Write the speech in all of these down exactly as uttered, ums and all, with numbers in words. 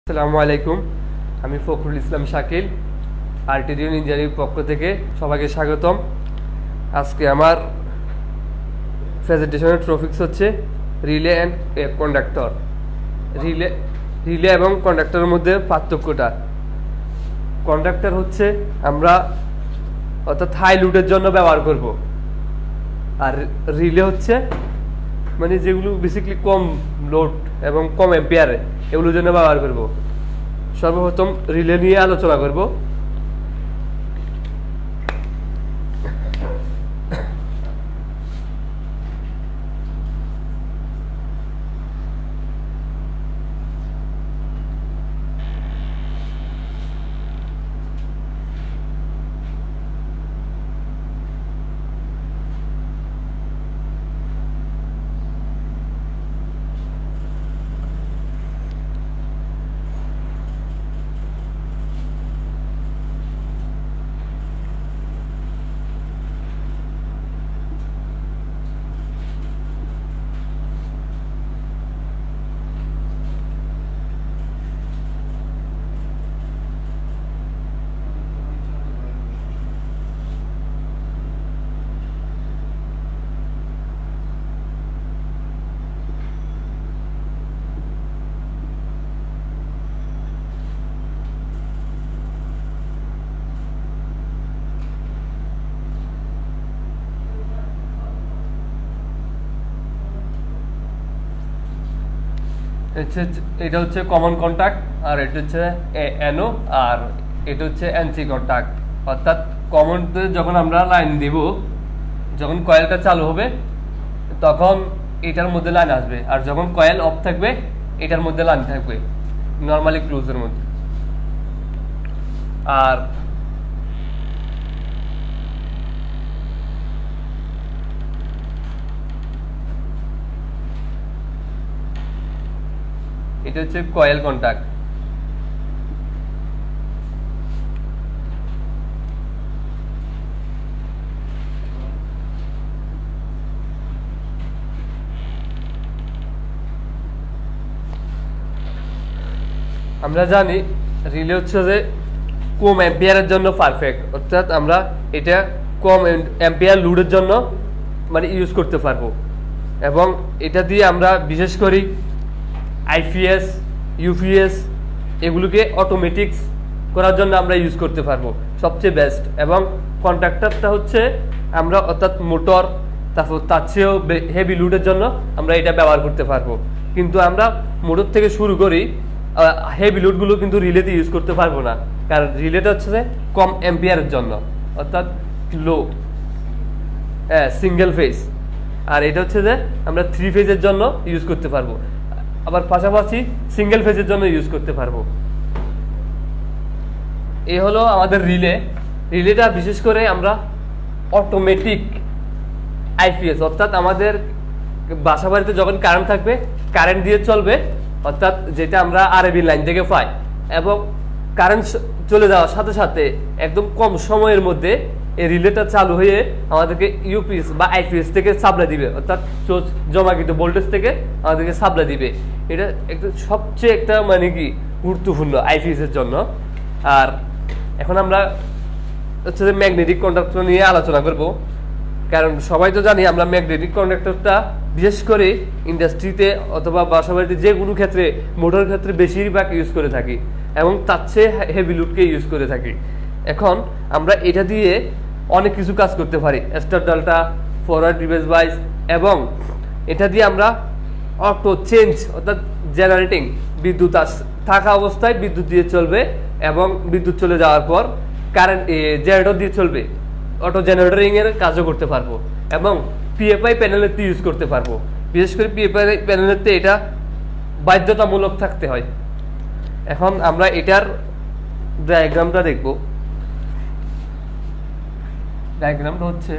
আসসালামু আলাইকুম, আমি ফখরুল ইসলাম শাকিল, আর্টিডিউন ইঞ্জিনিয়ারিং পক্ষ থেকে সবাইকে স্বাগতম। আজকে আমার প্রেজেন্টেশনের টপিকস হচ্ছে relay and conductor. Relay relay এবং কন্ডাক্টরের মধ্যে পার্থক্যটা। কন্ডাক্টর হচ্ছে আমরা অর্থাৎ হাই লোডের জন্য ব্যবহার করব, আর রিলে হচ্ছে মানে যেগুলো বেসিক্যালি কম লোড এবং কম এম্পিয়ারে এগুলোর জন্য ব্যবহার করব। সর্বপ্রথম রিলে নিয়ে আলোচনা করব। এটা হচ্ছে কমন কন্টাক্ট, আর এটা হচ্ছে এনও, আর এটা হচ্ছে এনসি কন্টাক্ট। অর্থাৎ কমন যখন আমরা লাইন দিব, যখন কয়েলটা চালু হবে তখন এটার মধ্যে লাইন আসবে, আর যখন কয়েল অফ থাকবে এটার মধ্যে লাইন থাকবে নর্মালি ক্লোজের মধ্যে। আর এটা হচ্ছে কয়েল কন্টাক্ট। আমরা জানি রিলে হচ্ছে যে কম অ্যাম্পিয়ারের জন্য পারফেক্ট, অর্থাৎ আমরা এটা কম অ্যাম্পিয়ার লোডের জন্য মানে ইউজ করতে পারবো, এবং এটা দিয়ে আমরা বিশেষ করি আইপিএস, ইউপিএস এগুলোকে অটোমেটিক্স করার জন্য আমরা ইউজ করতে পারবো সবচেয়ে বেস্ট। এবং কন্ট্রাক্টরটা হচ্ছে আমরা অর্থাৎ মোটর, তারপর তার চেয়েও হেভি লোডের জন্য আমরা এটা ব্যবহার করতে পারবো। কিন্তু আমরা মোটর থেকে শুরু করি, হেভি লোডগুলো কিন্তু রিলেতে ইউজ করতে পারবো না, কারণ রিলেটা হচ্ছে যে কম অ্যাম্পিয়ারের জন্য, অর্থাৎ লো হ্যাঁ সিঙ্গেল ফেজ। আর এটা হচ্ছে যে আমরা থ্রি ফেজের জন্য ইউজ করতে পারবো, আবার পাশাপাশি সিঙ্গেল ফেজের জন্য ইউজ করতে পারবো। এই হলো আমাদের রিলে। রিলেটা বিশেষ করে আমরা অটোমেটিক আইপিএস, অর্থাৎ আমাদের বাসা বাড়িতে যখন কারেন্ট থাকবে কারেন্ট দিয়ে চলবে, অর্থাৎ যেটা আমরা আরএবি লাইন থেকে পাই, এবং কারেন্ট চলে যাওয়ার সাথে সাথে একদম কম সময়ের মধ্যে এই রিলেটা চালু হয়ে আমাদেরকে ইউপিএস বা আইপিএস থেকে সাপ্লাই দিবে, অর্থাৎ জমাকৃত ভোল্টেজ থেকে আমাদেরকে সাপ্লাই দিবে। এটা একটা সবচেয়ে একটা মানে কি গুরুত্বপূর্ণ আইপিএস এর জন্য। আর এখন আমরা হচ্ছে যে ম্যাগনেটিক কন্ডাক্টর নিয়ে আলোচনা করব, কারণ সবাই তো জানি আমরা ম্যাগনেটিক কন্ডাক্টরটা বিশেষ করে ইন্ডাস্ট্রিতে অথবা বাসা বাড়িতে যে কোনো ক্ষেত্রে মোটরের ক্ষেত্রে বেশিরভাগ ইউজ করে থাকি, এবং তার চেয়ে হেভি লোডকে ইউজ করে থাকি। এখন আমরা এটা দিয়ে অনেক কিছু কাজ করতে পারি, স্টার ডাল্টা, ফরওয়ার্ড রিভার্স বাইস, এবং এটা দিয়ে আমরা অটো চেঞ্জ অর্থাৎ জেনারেটিং বিদ্যুৎ থাকা অবস্থায় বিদ্যুৎ দিয়ে চলবে, এবং বিদ্যুৎ চলে যাওয়ার পর কারেন্ট জেনারেটর দিয়ে চলবে, অটো জেনারেটরিং এর কাজও করতে পারবো, এবং পিএফআই প্যানেলেতে ইউজ করতে পারবো। বিশেষ করে পিএফআই প্যানেলেতে এটা বাধ্যতামূলক থাকতে হয়। এখন আমরা এটার ডায়াগ্রামটা দেখব। ডায়াগ্রামটা হচ্ছে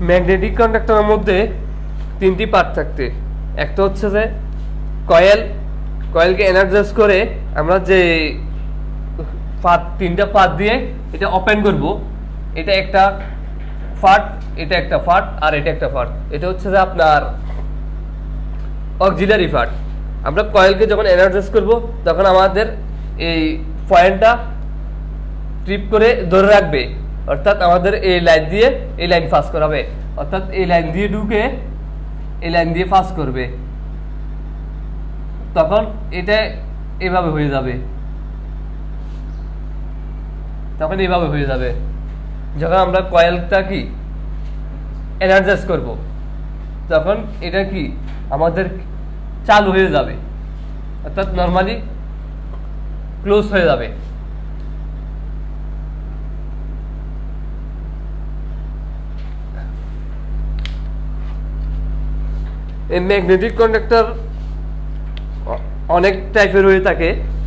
ম্যাগনেটিক কন্ডাক্টরের মধ্যে তিনটি পার্ট থাকতে, একটা হচ্ছে যে কয়েল, কয়েলকে এনার্জাইজ করে আমরা যে পাত, তিনটা পাত দিয়ে এটা ওপেন করব, এটা একটা পার্ট, এটা একটা পার্ট, আর এটা একটা পার্ট। এটা হচ্ছে যে আপনার অক্সিলারি পার্ট। আমরা কয়েলকে যখন এনার্জাইজ করব তখন আমাদের এই পয়েন্টটা ট্রিপ করে ধরে রাখবে, অর্থাৎ আমাদের এই লাইন দিয়ে এই লাইন পাস করাবে, অর্থাৎ এই লাইন দিয়ে ঢুকে এই লাইন দিয়ে পাস করবে, তখন এটা এভাবে হয়ে যাবে, তখন এভাবে হয়ে যাবে। যখন আমরা কয়েলটা কি এনার্জাইজ করব তখন এটা কি আমাদের চালু হয়ে যাবে, অর্থাৎ নর্মালি ক্লোজ হয়ে যাবে। এই ম্যাগনেটিক কন্ডাক্টর অনেক টাইপের হয়ে থাকে।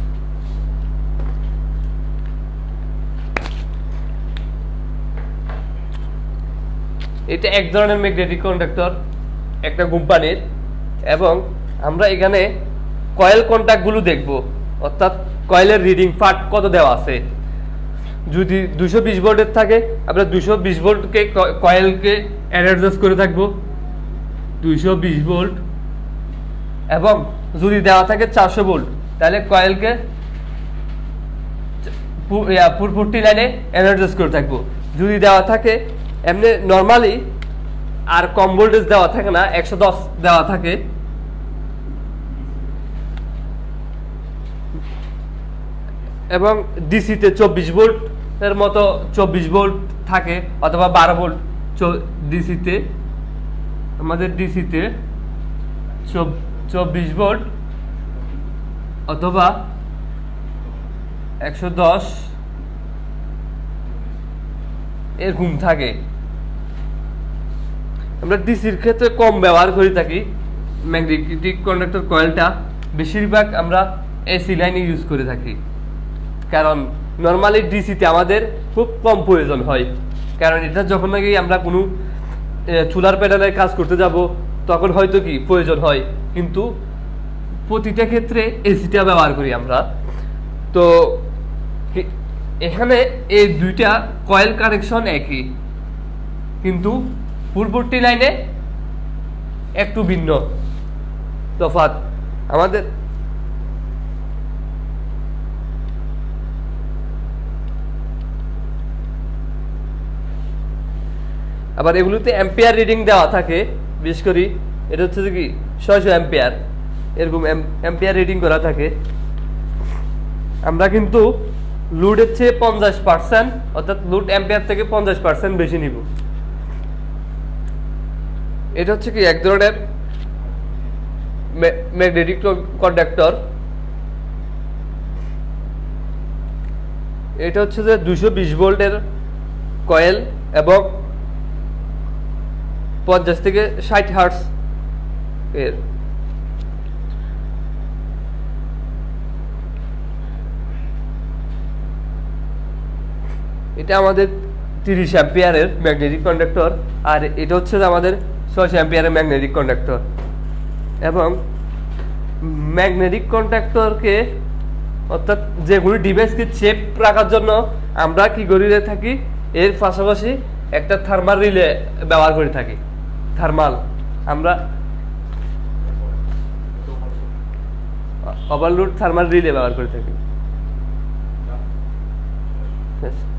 এটা এক ধরনের ম্যাগনেটিক কন্ডাক্টর একটা কোম্পানির, এবং আমরা এখানে কয়েল কন্টাক্টগুলো দেখব, অর্থাৎ কয়েলের রিডিং পার্ট কত দেওয়া আছে। যদি দুশো বিশ ভোল্টের থাকে আমরা দুশো বিশ ভোল্টকে কয়েলকে এনার্জাইজ করে থাকবো দুইশো বিশ ভোল্ট, এবং যদি দেওয়া থাকে চারশো ভোল্ট তাহলে কয়েলকে পুরপুরটি লাইনে এনার্জাইজ করে থাকবো। যদি দেওয়া থাকে এমনি নর্মালি আর কম ভোল্টেজ দেওয়া থাকে না, একশো দশ দেওয়া থাকে, এবং ডিসিতে চব্বিশ ভোল্ট এর মতো চব্বিশ ভোল্ট থাকে, অথবা বারো ভোল্ট ডিসিতে, আমাদের ডিসিতে চব্বিশ ভোল্ট অথবা একশো দশ এরকম থাকে। আমরা ডিসির ক্ষেত্রে কম ব্যবহার করে থাকি ম্যাগনেটিক কন্ডাক্টর কয়েলটা, বেশিরভাগ আমরা এসি লাইনে ইউজ করে থাকি, কারণ নর্মালি ডিসিতে আমাদের খুব কম প্রয়োজন হয়। কারণ এটা যখন নাকি আমরা কোনো চুলার প্যানেলের কাজ করতে যাব তখন হয়তো কি প্রয়োজন হয়, কিন্তু প্রতিটা ক্ষেত্রে এসিটা ব্যবহার করি আমরা। তো এখানে এই দুইটা কয়েল কানেকশন একই, কিন্তু পূর্ববর্তী লাইনে একটু ভিন্ন তফাৎ। আমাদের আবার এগুলোতে অ্যাম্পিয়ার রিডিং দেওয়া থাকে, বিশেষ করে এটা হচ্ছে কি ছয়শো অ্যাম্পিয়ার, এরকম অ্যাম্পিয়ার রিডিং করা থাকে। আমরা কিন্তু লোডের চেয়ে পঞ্চাশ পার্সেন্ট অর্থাৎ লোড অ্যাম্পিয়ার থেকে পঞ্চাশ পার্সেন্ট বেশি নিব। এটা হচ্ছে কি এক ধরনের ম্যাগনেটিক কন্ডাক্টর। এটা হচ্ছে যে দুইশো বিশ ভোল্টের কয়েল এবং পঞ্চাশ থেকে ষাট হার্টজ এর। এটা আমাদের তিরিশ অ্যাম্পিয়ারের ম্যাগনেটিক কন্ডাক্টর, আর এটা হচ্ছে আমাদের ছয়শো অ্যাম্পিয়ারের ম্যাগনেটিক কন্ডাক্টর। এবং ম্যাগনেটিক কন্ডাক্টরকে অর্থাৎ যেগুলি ডিভাইসকে চেপ রাখার জন্য আমরা কি করে থাকি, এর পাশাপাশি একটা থার্মাল রিলে ব্যবহার করে থাকি। থার্মাল আমরা ওভারলোড থার্মাল রিলে ব্যবহার করে থাকি।